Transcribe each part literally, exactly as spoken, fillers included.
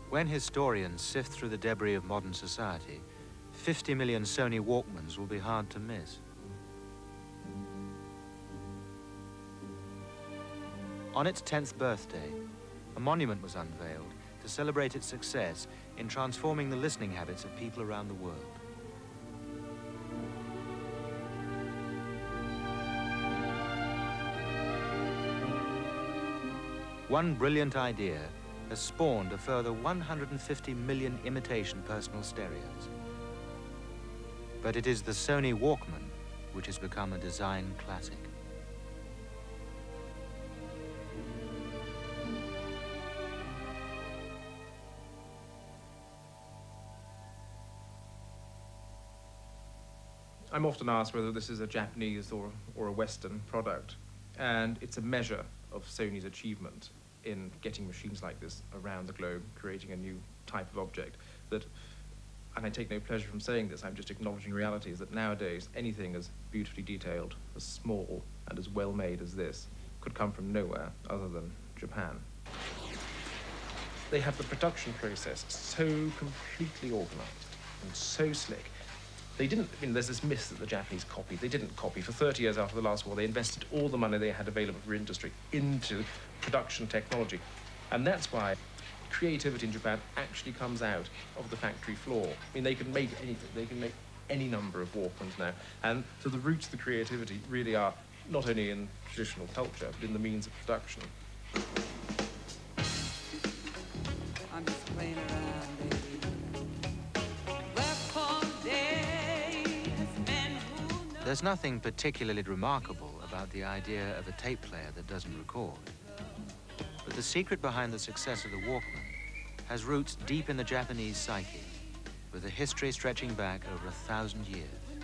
When historians sift through the debris of modern society, fifty million Sony Walkmans will be hard to miss. On its tenth birthday, a monument was unveiled to celebrate its success in transforming the listening habits of people around the world. One brilliant idea has spawned a further one hundred fifty million imitation personal stereos. But it is the Sony Walkman which has become a design classic. I'm often asked whether this is a Japanese or, or a Western product, and it's a measure of Sony's achievement in getting machines like this around the globe, creating a new type of object that, and I take no pleasure from saying this, I'm just acknowledging reality, is that nowadays anything as beautifully detailed, as small, and as well made as this could come from nowhere other than Japan. They have the production process so completely organized and so slick. They didn't, I mean, there's this myth that the Japanese copied. They didn't copy. For thirty years after the last war, they invested all the money they had available for industry into production technology. And that's why creativity in Japan actually comes out of the factory floor. I mean, they can make anything. They can make any number of Walkmans now. And so the roots of the creativity really are not only in traditional culture, but in the means of production. I'm just playing around, baby. There's nothing particularly remarkable about the idea of a tape player that doesn't record. But the secret behind the success of the Walkman has roots deep in the Japanese psyche, with a history stretching back over a thousand years.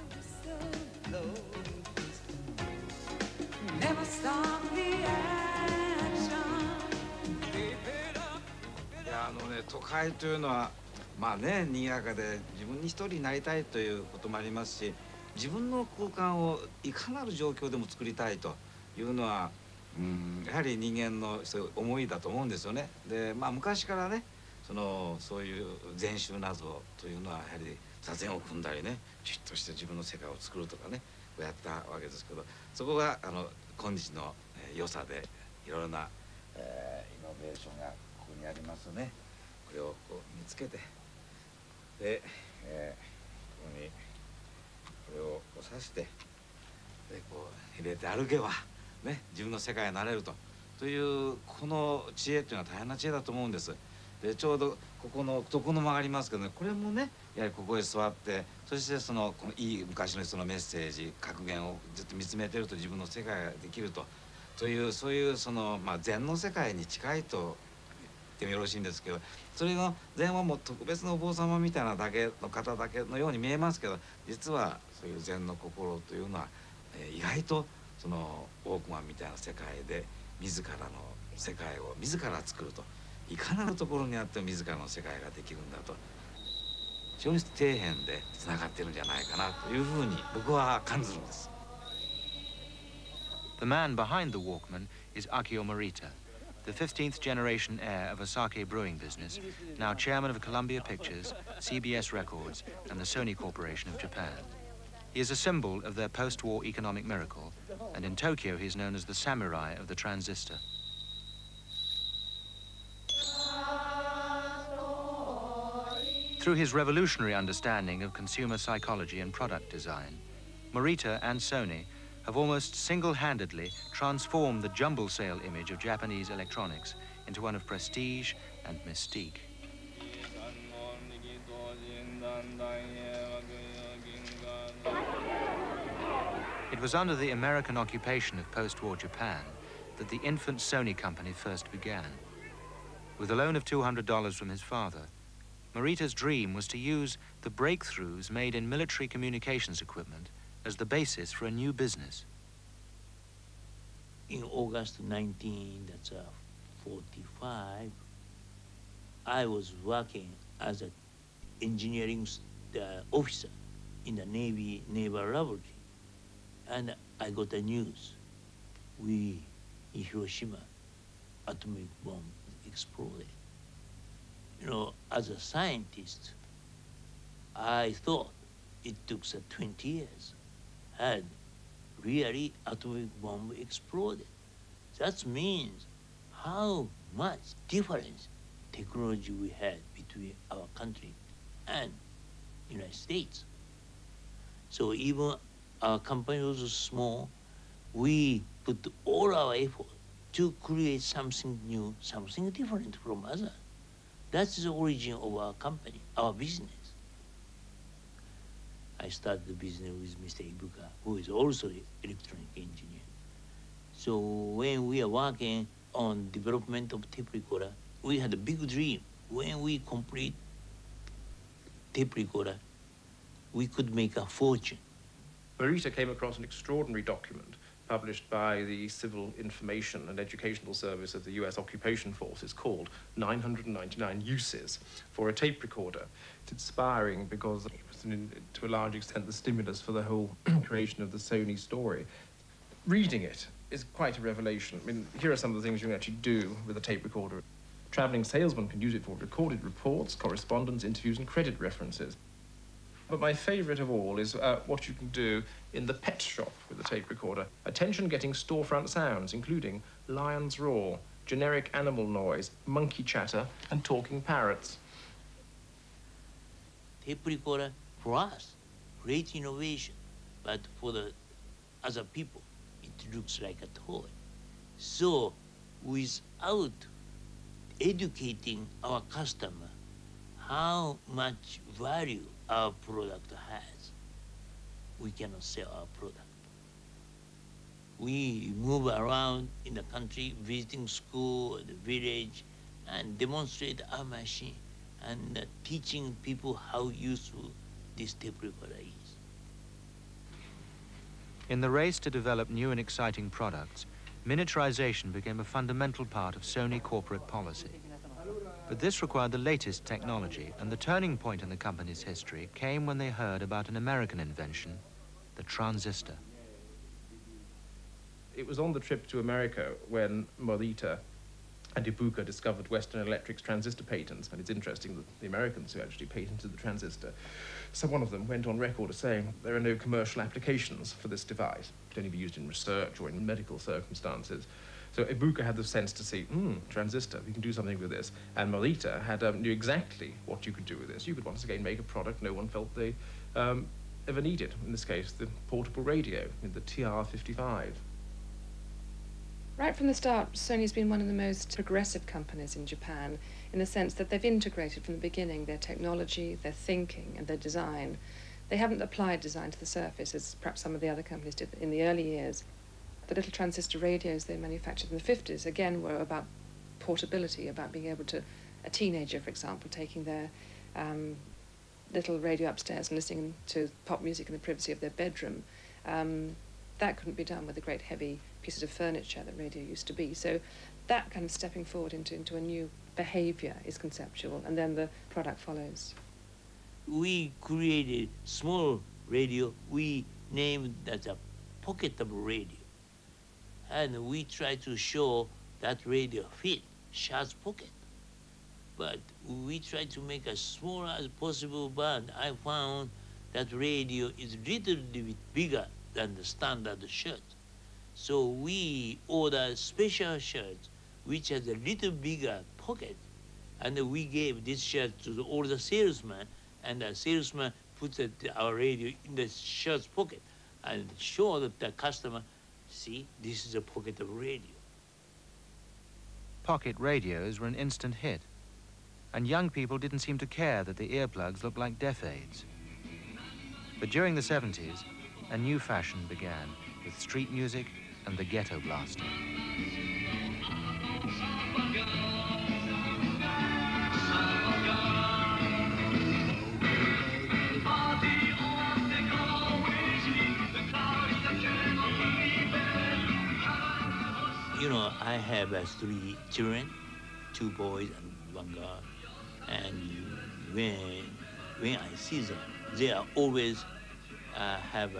Never stop the action. いや、あのね、都会というのは、まあね、賑やかで自分に一人になりたいということもありますし、自分の空間をいかなる状況でも作りたいというのは、うん、やはり人間のそういう思いだと思うんですよね。で、まあ昔からね、そのそういう禅宗などというのはやはり座禅を組んだりね、じっとして自分の世界を作るとかね、こうやったわけですけど、そこがあの今日の良さでいろいろな、えー、イノベーションがここにありますね。これをこう見つけて、で、えー、ここに。これを刺してでこう入れて歩けば、ね、自分の世界になれるとというこの知恵というのは大変な知恵だと思うんです。でちょうどここの床の間がありますけどね、これもねやはりここへ座ってそしてそのこのいい昔の人のメッセージ格言をずっと見つめてると自分の世界ができるとというそういうその、まあ、禅の世界に近いと言ってもよろしいんですけど、それの禅はもう特別なお坊様みたいなだけの方だけのように見えますけど、実はそういう禅の心というのは、えー、意外とそのウォークマンみたいな世界で自らの世界を自ら作ると、いかなるところにあっても自らの世界ができるんだと、非常に底辺でつながっているんじゃないかなというふうに僕は感じるんです。 The man behind the Walkman is Akio Morita, the fifteenth generation heir of a sake brewing business, now chairman of Columbia Pictures, C B S Records, and the Sony Corporation of Japan. He is a symbol of their post-war economic miracle, and in Tokyo he is known as the samurai of the transistor. Through his revolutionary understanding of consumer psychology and product design, Morita and Sony have almost single-handedly transformed the jumble sale image of Japanese electronics into one of prestige and mystique. It was under the American occupation of post-war Japan that the infant Sony company first began. With a loan of two hundred dollars from his father, Morita's dream was to use the breakthroughs made in military communications equipment as the basis for a new business. In August nineteen forty-five, I was working as an engineering uh, officer in the Navy Naval Laboratory, and I got the news. We, in Hiroshima, atomic bomb exploded. you know, as a scientist, I thought it took uh, twenty years, and really atomic bomb exploded. That means how much difference technology we had between our country and United States. So even our company was small, we put all our effort to create something new, something different from others. That's the origin of our company, our business. I started the business with Mister Ibuka, who is also an electronic engineer. So when we are working on development of tape recorder, we had a big dream. When we complete tape recorder, we could make a fortune. Morita came across an extraordinary document published by the Civil Information and Educational Service of the U S Occupation Forces called nine hundred ninety-nine Uses for a Tape Recorder. It's inspiring because it was, in, to a large extent, the stimulus for the whole creation of the Sony story. Reading it is quite a revelation. I mean, here are some of the things you can actually do with a tape recorder. Traveling salesmen can use it for recorded reports, correspondence, interviews, and credit references. But my favorite of all is uh, what you can do in the pet shop with a tape recorder. Attention getting storefront sounds, including lion's roar, generic animal noise, monkey chatter, and talking parrots. Tape recorder, for us, great innovation, but for the other people, it looks like a toy. So, without educating our customer how much value our product has, we cannot sell our product. We move around in the country, visiting school, the village, and demonstrate our machine and uh, teaching people how useful this tape recorder is. In the race to develop new and exciting products, miniaturization became a fundamental part of Sony corporate policy. But this required the latest technology, and the turning point in the company's history came when they heard about an American invention, the transistor. It was on the trip to America when Morita and Ibuka discovered Western Electric's transistor patents, and it's interesting that the Americans who actually patented the transistor. So one of them went on record as saying there are no commercial applications for this device. It can only be used in research or in medical circumstances. So Ibuka had the sense to see, hmm, transistor, we can do something with this. And Morita had, um, knew exactly what you could do with this. You could once again make a product no one felt they um, ever needed. In this case, the portable radio, the T R fifty-five. Right from the start, Sony's been one of the most progressive companies in Japan in the sense that they've integrated from the beginning their technology, their thinking, and their design. They haven't applied design to the surface as perhaps some of the other companies did in the early years. The little transistor radios they manufactured in the fifties, again, were about portability, about being able to, a teenager, for example, taking their um, little radio upstairs and listening to pop music in the privacy of their bedroom. Um, that couldn't be done with the great heavy pieces of furniture that radio used to be. So that kind of stepping forward into, into a new behavior is conceptual, and then the product follows. We created small radio, we named that a pocketable radio. And we try to show that radio fit Shah's pocket. But we try to make as small as possible, but I found that radio is a little bit bigger than the standard shirt. So we ordered special shirts which has a little bigger pocket, and we gave this shirt to the, all the salesmen, and the salesman puts it, our radio in the shirt's pocket and show that the customer, see, this is a pocket of radio. Pocket radios were an instant hit, and young people didn't seem to care that the earplugs looked like deaf aids. But during the seventies, a new fashion began with street music and the ghetto blaster. You know, I have uh, three children, two boys and one girl, and when when I see them, they are always uh, have uh,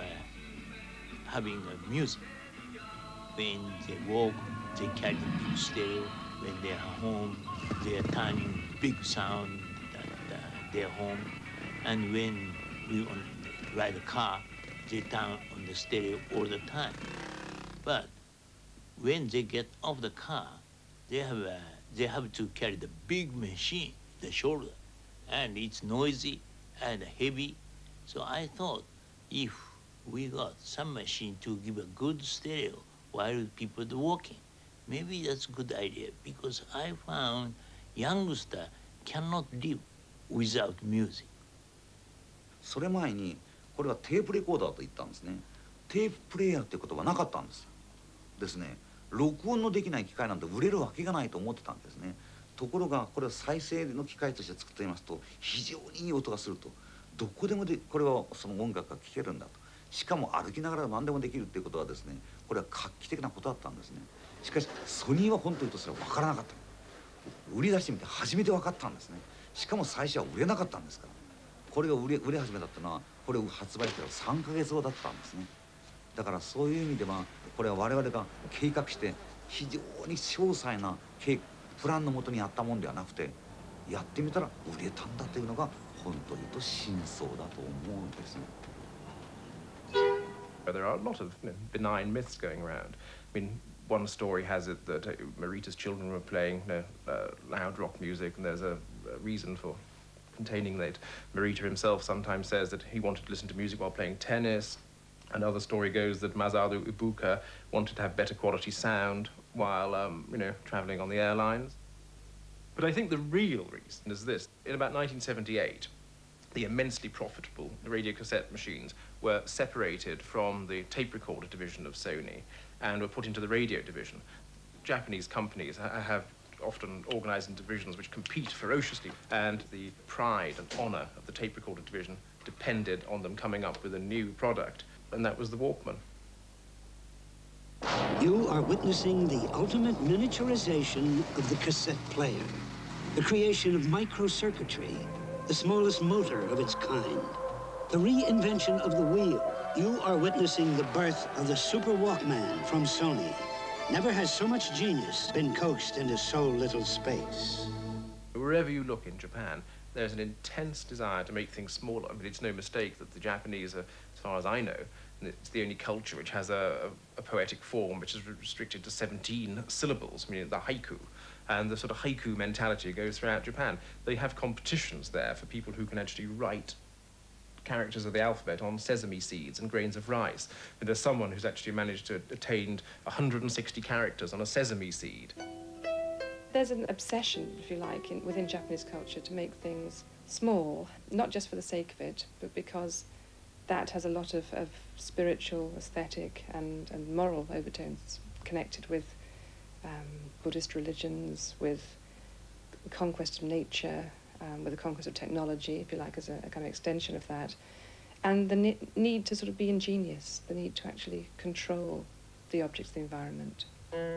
having uh, music. When they walk, they carry the big stereo. when they are home, they are turning big sound at uh, their home. And when we on, ride a car, they turn on the stereo all the time. But when they get off the car, they have, uh, they have to carry the big machine, the shoulder, and it's noisy and heavy. So I thought, if we got some machine to give a good stereo while people are walking, maybe that's a good idea, because I found youngster cannot live without music. それ前にこれはテープレコーダーと言ったんですね。テーププレイヤーってことはなかったんですですね。録音のできない機械なんて売れるわけがないと思ってたんですね。ところがこれは再生の機械として作っていますと非常にいい音がすると、どこでもでこれはその音楽が聴けるんだと、しかも歩きながら何でもできるっていうことはですね、これは画期的なことだったんですね。しかしソニーは本当に言うとそれは分からなかった。売り出してみて初めて分かったんですね。しかも最初は売れなかったんですから。これが売れ売れ始めたってのはこれを発売してからさんかげつごだったんですね。だからそういう意味ではこれは我々が計画して非常に詳細な計プランのもとにやったもんではなくて、やってみたら売れたんだというのが本当に言うと真相だと思うんですね。 There are a lot of, you know, benign myths going around. I mean, one story has it that uh, Marita's children were playing, you know, uh, loud rock music, and there's a, a reason for containing that. Marita himself sometimes says that he wanted to listen to music while playing tennis. Another story goes that Masaru Ibuka wanted to have better quality sound while, um, you know, traveling on the airlines. But I think the real reason is this. In about nineteen seventy-eight, the immensely profitable radio cassette machines were separated from the tape recorder division of Sony and were put into the radio division. Japanese companies ha have often organized in divisions which compete ferociously, and the pride and honor of the tape recorder division depended on them coming up with a new product, and that was the Walkman. You are witnessing the ultimate miniaturization of the cassette player, the creation of microcircuitry, the smallest motor of its kind, the reinvention of the wheel. You are witnessing the birth of the Super Walkman from Sony. Never has so much genius been coaxed into so little space. Wherever you look in Japan, there's an intense desire to make things smaller. I mean, it's no mistake that the Japanese are, as far as I know, and it's the only culture which has a, a, a poetic form which is restricted to seventeen syllables, meaning the haiku. And the sort of haiku mentality goes throughout Japan. They have competitions there for people who can actually write characters of the alphabet on sesame seeds and grains of rice. But there's someone who's actually managed to attain one hundred sixty characters on a sesame seed. There's an obsession, if you like, in, within Japanese culture to make things small, not just for the sake of it, but because that has a lot of, of spiritual, aesthetic and, and moral overtones connected with um, Buddhist religions, with the conquest of nature, um, with the conquest of technology, if you like, as a, a kind of extension of that, and the ne need to sort of be ingenious, the need to actually control the objects of the environment.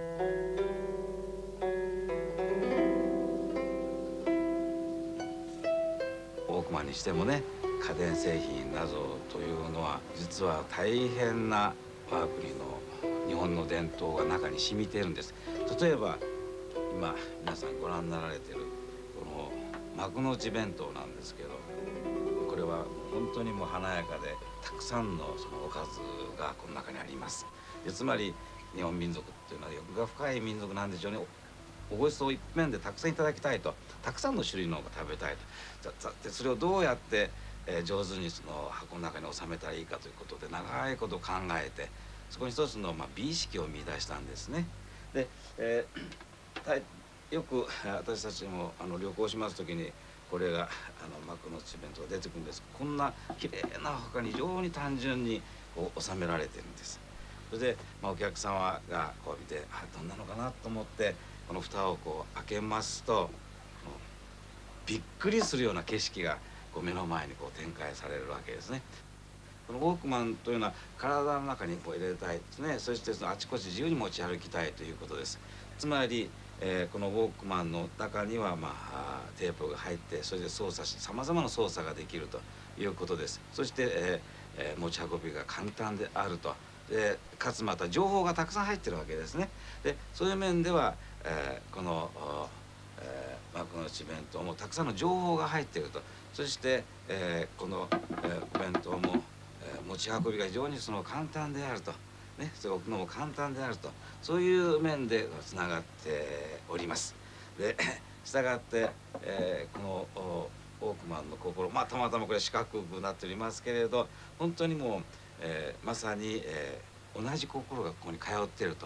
ウォークマンにしてもね、家電製品などというのは実は大変な我が国の日本の伝統が中に染みているんです。例えば今皆さんご覧になられているこの幕の内弁当なんですけど、これは本当にもう華やかでたくさんのそのおかずがこの中にあります。でつまり日本民族っていうのは欲が深い民族なんでしょうね。おごちそう一遍でたくさんいただきたいと、たくさんの種類のが食べたいと。でそれをどうやって、えー、上手にその箱の中に収めたらいいかということで長いこと考えて、そこに一つの、まあ、美意識を見出したんですね。で、えー、よく私たちもあの旅行します時にこれがあの幕の内弁当が出てくるんです。こんな綺麗な他に非常に単純にこう収められてるんです。それで、まあ、お客様がこう見てあどんなのかなと思ってこの蓋をこう開けますとびっくりするような景色がこう目の前にこう展開されるわけですね。このウォークマンというのは体の中にこう入れたいですね。そしてそのあちこち自由に持ち歩きたいということです。つまり、えー、このウォークマンの中には、まあ、テープが入ってそれで操作しさまざまな操作ができるということです。そして、えーえー、持ち運びが簡単であるとでかつまた情報がたくさん入ってるわけですね。でそういう面では、えー、この、えー、幕の内弁当もたくさんの情報が入っていると。そして、えー、この、えー、お弁当も、えー、持ち運びが非常にその簡単であると、ね、それを置くのも簡単であると、そういう面でつながっております。でしたがって、えー、このオークマンの心、まあたまたまこれ四角くなっておりますけれど、本当にもう、えー、まさに、えー、同じ心がここに通っていると。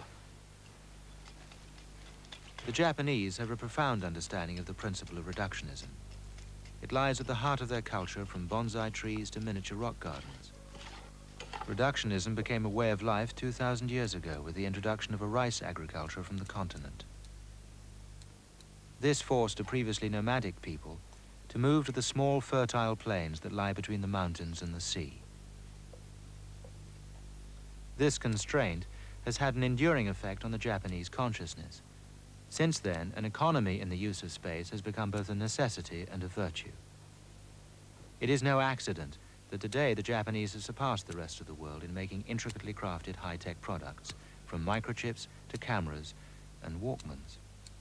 The Japanese have a profound understanding of the principle of reductionism. It lies at the heart of their culture, from bonsai trees to miniature rock gardens. Reductionism became a way of life two thousand years ago with the introduction of a rice agriculture from the continent. This forced a previously nomadic people to move to the small fertile plains that lie between the mountains and the sea. This constraint has had an enduring effect on the Japanese consciousness. Since then, an economy in the use of space has become both a necessity and a virtue. It is no accident that today the Japanese have surpassed the rest of the world in making intricately crafted high-tech products, from microchips to cameras and Walkmans.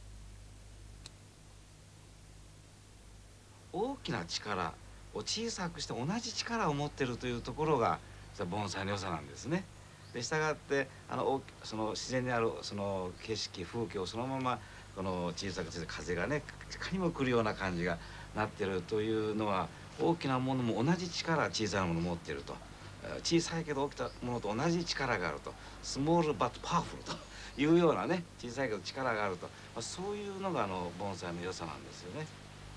大きな力を小さくして同じ力を持っているというところが盆栽の良さなんですね。でしたがってあのその自然にあるその景色風景をそのままこの小さくして風がねいかにも来るような感じがなってるというのは、大きなものも同じ力、小さなものを持っていると、小さいけど大きなものと同じ力があると、スモールバットパワフルというようなね、小さいけど力があると、まあ、そういうのがあの盆栽の良さなんですよね。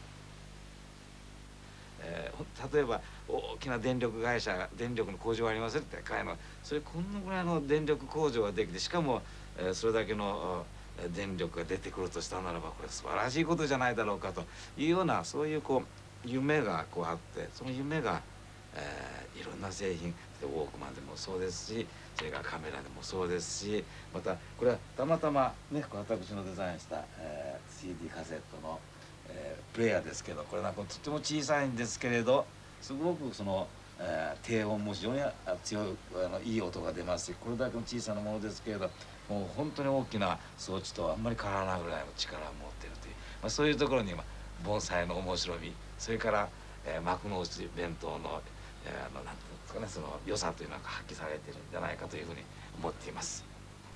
えー、例えば大きな電力会社、電力の工場がありますって買いの、それこんなぐらいの電力工場ができて、しかも、えー、それだけの電力が出てくるとしたならば、これ素晴らしいことじゃないだろうかというような、そういうこう夢がこうあって、その夢が、えー、いろんな製品、ウォークマンでもそうですし、それからカメラでもそうですし、またこれはたまたまね、私のデザインした、えー、シーディー カセットのえー、プレイヤーですけど、これなんかとっても小さいんですけれど、すごくその、えー、低音も非常に強いあのいい音が出ますし、これだけの小さなものですけれど、もう本当に大きな装置とあんまり変わらないぐらいの力を持っているという、まあ、そういうところに今盆栽の面白み、それから、えー、幕の内弁当の、えー、あのなんていうんですかね、その良さというのが発揮されているんじゃないかというふうに思っています。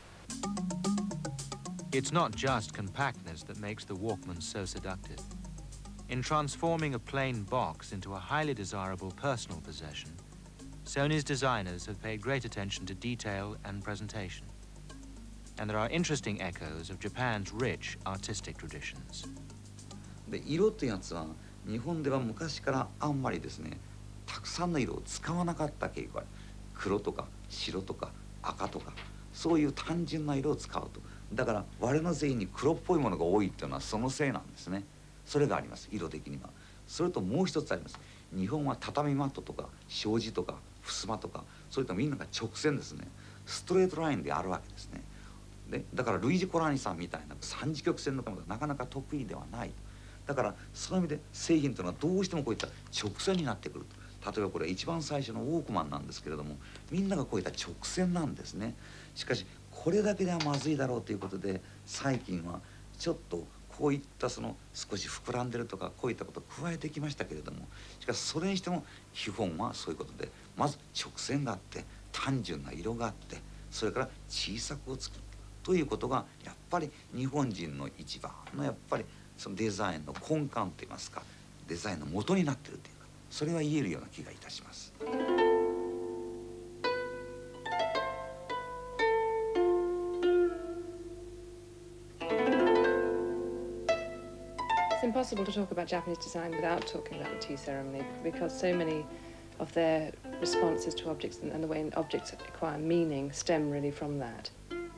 It's not just compactness that makes the Walkman so seductive. In transforming a plain box into a highly desirable personal possession, Sony's designers have paid great attention to detail and presentation. And there are interesting echoes of Japan's rich artistic traditions. で、色ってやつは日本では昔からあんまりですね、たくさんの色を使わなかった傾向がある。黒とか白とか赤とか、そういう単純な色を使うと。だから我々の製品に黒っぽいものが多いっていうのはそのせいなんですね。それがあります、色的には。それともう一つあります。日本は畳マットとか障子とか襖とか、そういったみんなが直線ですね、ストレートラインであるわけですね。でだからルイージ・コラーニさんみたいな三次曲線のものがなかなか得意ではない。だからそういう意味で製品というのはどうしてもこういった直線になってくると。例えばこれ一番最初のウォークマンなんですけれども、みんながこういった直線なんですね。しかしこれだけではまずいだろうということで、最近はちょっとこういったその少し膨らんでるとかこういったことを加えてきましたけれども、しかしそれにしても基本はそういうことで、まず直線があって単純な色があって、それから小さくを作るということがやっぱり日本人の一番のやっぱりそのデザインの根幹といいますか、デザインの元になっているというか、それは言えるような気がいたします。 It's impossible to talk about Japanese design without talking about the tea ceremony, because so many of their responses to objects and the way objects acquire meaning stem really from that.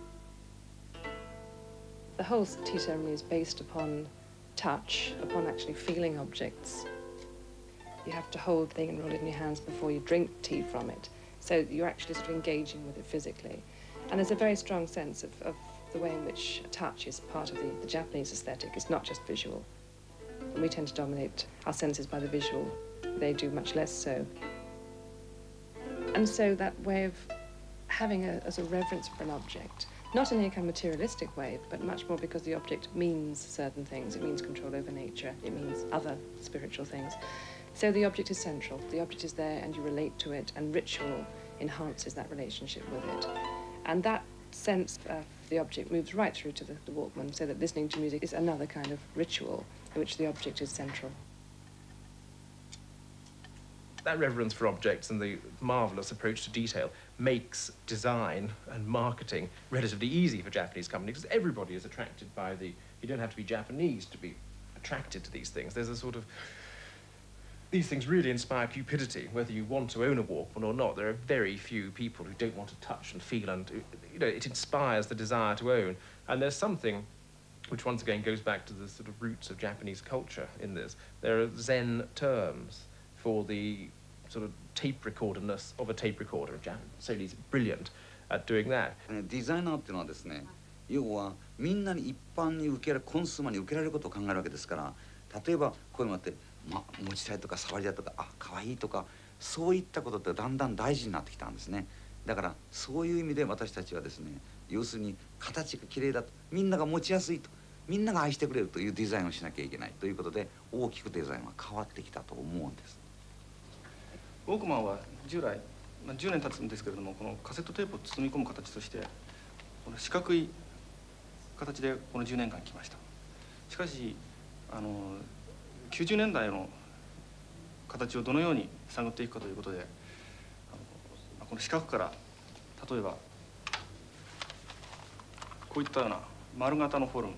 The whole tea ceremony is based upon touch, upon actually feeling objects. You have to hold the thing and roll it in your hands before you drink tea from it, so you're actually sort of engaging with it physically. And there's a very strong sense of, of the way in which touch is part of the, the Japanese aesthetic. It's not just visual. And we tend to dominate our senses by the visual. They do much less so. And so that way of having a, as a reverence for an object, not in any kind of materialistic way, but much more because the object means certain things. It means control over nature. It means other spiritual things. So the object is central. The object is there and you relate to it, and ritual enhances that relationship with it. And that sense of the object moves right through to the, the Walkman, so that listening to music is another kind of ritual in which the object is central. That reverence for objects and the marvelous approach to detail makes design and marketing relatively easy for Japanese companies, because everybody is attracted by the... You don't have to be Japanese to be attracted to these things. There's a sort of... These things really inspire cupidity, whether you want to own a Walkman or not. There are very few people who don't want to touch and feel, and, you know, it inspires the desire to own. And there's something which once again goes back to the sort of roots of Japanese culture in this. There are Zen terms for the sort of tape recorderness of a tape recorder. Sony's brilliant at doing that. デザイナーっていうのはですね、要はみんなに一般に受けられるコンスーマーに受けられることを考えるわけですから、例えばこういうのがあって、ま、持ちたいとか触りたいとか、あ、可愛いとか、そういったことってだんだん大事になってきたんですね。だからそういう意味で私たちはですね、要するに形が綺麗だと、みんなが持ちやすいと、みんなが愛してくれるというデザインをしなきゃいけないということで、大きくデザインは変わってきたと思うんです。 ウォークマンは従来、まあ、じゅうねん経つんですけれども、このカセットテープを包み込む形としてこの四角い形でこのじゅうねんかん来ました。しかしあのきゅうじゅうねんだいの形をどのように探っていくかということで、あのこの四角から例えばこういったような丸型のフォルム、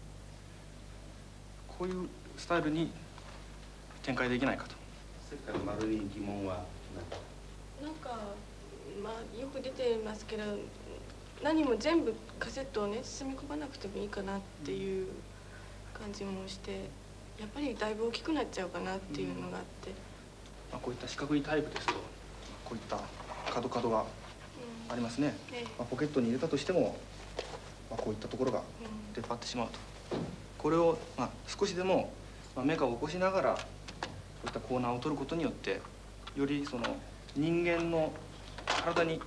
こういうスタイルに展開できないかと。 世界の丸に疑問はなんか、まあ、よく出てますけど、何も全部カセットをね包み込まなくてもいいかなっていう感じもして、やっぱりだいぶ大きくなっちゃうかなっていうのがあって、 まあ、こういった四角いタイプですとこういった角角がありますね、うん、ええ、まあ、ポケットに入れたとしても、まあ、こういったところが出っ張ってしまうと、これを、まあ、少しでも、まあ、メカを起こしながらこういったコーナーを取ることによって、よりその人間の体にフ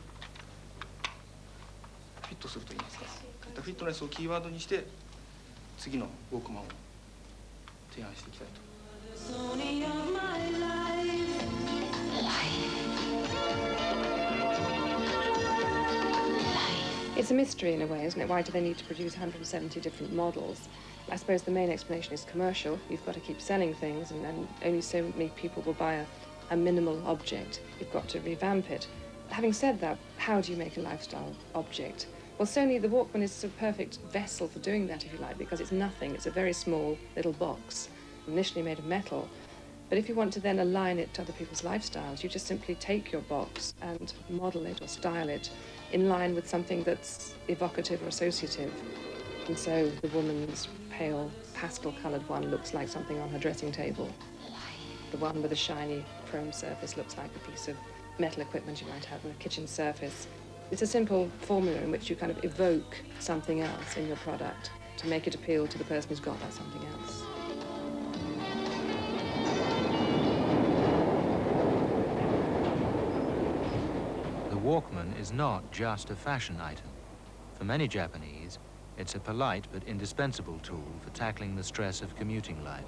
ィットするといいますか、そういったフィットネスをキーワードにして次のウォークマンを提案していきたいと。 It's a mystery in a way, isn't it? Why do they need to produce one hundred seventy different models? I suppose the main explanation is commercial. You've got to keep selling things, and, and only so many people will buy a, a minimal object. You've got to revamp it. Having said that, how do you make a lifestyle object? Well, Sony, the Walkman is a perfect vessel for doing that, if you like, because it's nothing. It's a very small little box, initially made of metal. But if you want to then align it to other people's lifestyles, you just simply take your box and model it or style it in line with something that's evocative or associative. And so the woman's pale, pastel-coloured one looks like something on her dressing table. The one with a shiny chrome surface looks like a piece of metal equipment you might have on a kitchen surface. It's a simple formula in which you kind of evoke something else in your product to make it appeal to the person who's got that something else. The Walkman is not just a fashion item. For many Japanese, it's a polite but indispensable tool for tackling the stress of commuting life.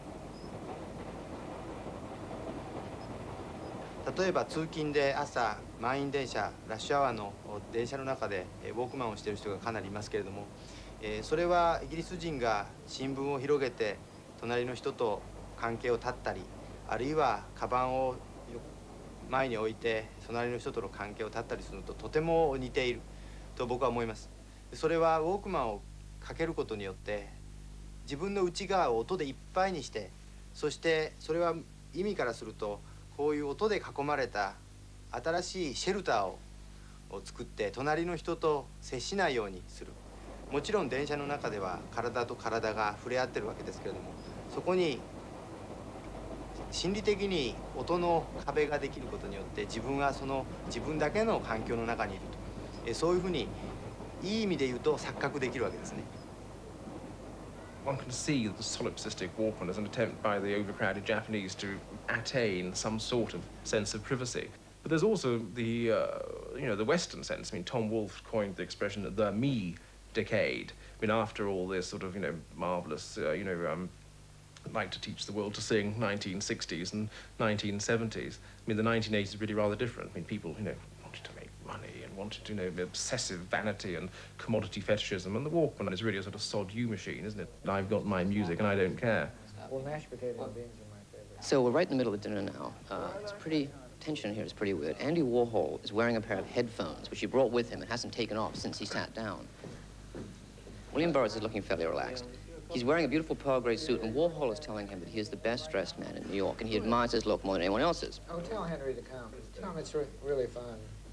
例えば通勤で朝満員電車ラッシュアワーの電車の中でウォークマンをしている人がかなりいますけれども、それはイギリス人が新聞を広げて隣の人と関係を断ったり、あるいはカバンを前に置いて隣の人との関係を断ったりするのととても似ていると僕は思います。それはウォークマンをかけることによって自分の内側を音でいっぱいにして、そしてそれは意味からするとこういう音で囲まれた新しいシェルターを作って隣の人と接しないようにする。もちろん電車の中では体と体が触れ合ってるわけですけれども、そこに心理的に音の壁ができることによって自分はその自分だけの環境の中にいると、そういうふうにいい意味で言うと錯覚できるわけですね。 One can see the solipsistic Walkman as an attempt by the overcrowded Japanese to attain some sort of sense of privacy. But there's also the, uh, you know, the Western sense. I mean, Tom Wolfe coined the expression the me decade. I mean, after all this sort of, you know, marvelous, uh, you know, um, like to teach the world to sing nineteen sixties and nineteen seventies. I mean, the nineteen eighties is really rather different. I mean, people, you know, wanted to make money and wanted to, you know, obsessive vanity and commodity fetishism. And the Walkman is really a sort of sod you machine, isn't it? I've got my music and I don't care. Well, mashed potato and beans are my favorite. So we're right in the middle of dinner now. Uh, it's pretty, tension here is pretty weird. Andy Warhol is wearing a pair of headphones, which he brought with him and hasn't taken off since he sat down. William Burroughs is looking fairly relaxed. He's wearing a beautiful pearl gray suit, and Warhol is telling him that he is the best-dressed man in New York, and he admires his look more than anyone else's. Oh, tell Henry to come. Tell him it's re really fun.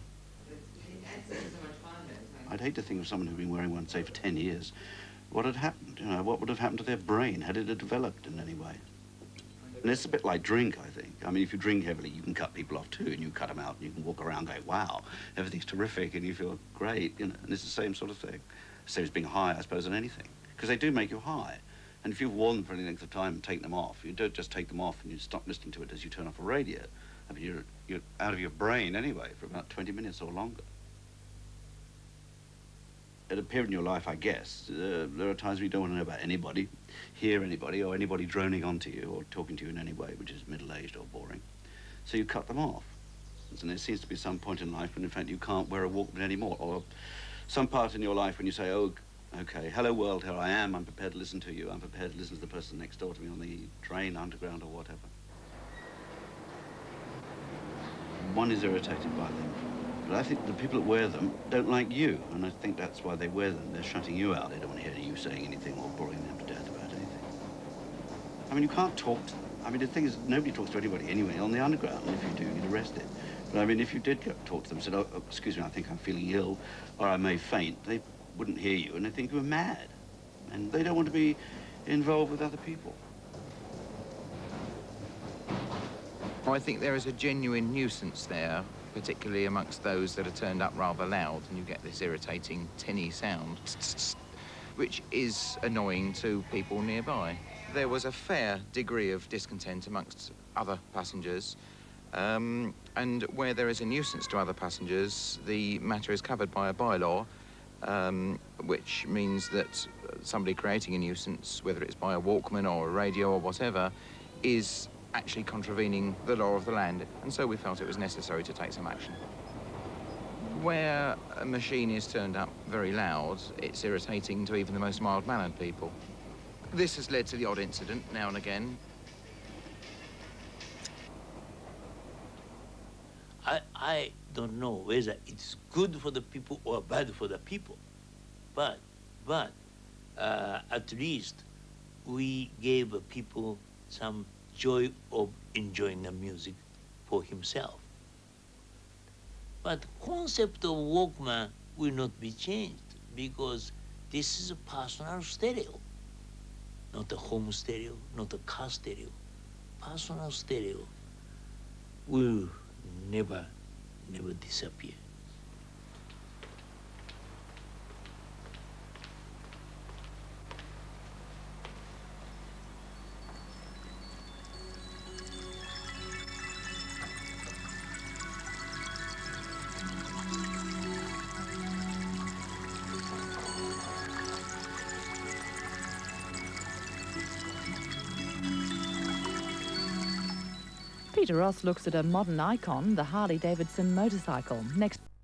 I'd hate to think of someone who'd been wearing one, say, for ten years. What had happened? You know, what would have happened to their brain? Had it developed in any way? And it's a bit like drink, I think. I mean, if you drink heavily, you can cut people off too, and you cut them out, and you can walk around going, wow, everything's terrific, and you feel great, you know, and it's the same sort of thing. Same as being high, I suppose, on anything. Because they do make you high. And if you've worn them for any length of time and take them off, you don't just take them off and you stop listening to it as you turn off a radio. I mean, you're, you're out of your brain anyway for about twenty minutes or longer. At a period in your life, I guess, uh, there are times when you don't want to know about anybody, hear anybody, or anybody droning onto you or talking to you in any way, which is middle-aged or boring. So you cut them off. And there seems to be some point in life when, in fact, you can't wear a Walkman anymore, or some part in your life when you say, oh, okay, hello world, here I am, I'm prepared to listen to you, I'm prepared to listen to the person next door to me on the train, underground, or whatever. One is irritated by them, but I think the people that wear them don't like you, and I think that's why they wear them. They're shutting you out. They don't want to hear you saying anything or boring them to death about anything. I mean, you can't talk to them. I mean, the thing is, nobody talks to anybody anyway on the underground, and if you do, you get arrested. But I mean, if you did go talk to them and said, oh, excuse me, I think I'm feeling ill, or I may faint, they wouldn't hear you, and they think you were mad. And they don't want to be involved with other people. I think there is a genuine nuisance there, particularly amongst those that are turned up rather loud, and you get this irritating tinny sound, which is annoying to people nearby. There was a fair degree of discontent amongst other passengers, um, and where there is a nuisance to other passengers, the matter is covered by a bylaw, um, which means that somebody creating a nuisance, whether it's by a Walkman or a radio or whatever, is actually contravening the law of the land, and so we felt it was necessary to take some action. Where a machine is turned up very loud, it's irritating to even the most mild-mannered people. This has led to the odd incident now and again. I, I don't know whether it's good for the people or bad for the people, but, but uh, at least we gave the people some joy of enjoying the music for himself. But the concept of Walkman will not be changed because this is a personal stereo, not a home stereo, not a car stereo. Personal stereo will never, never disappear. Peter Ross looks at a modern icon, the Harley-Davidson motorcycle. Next.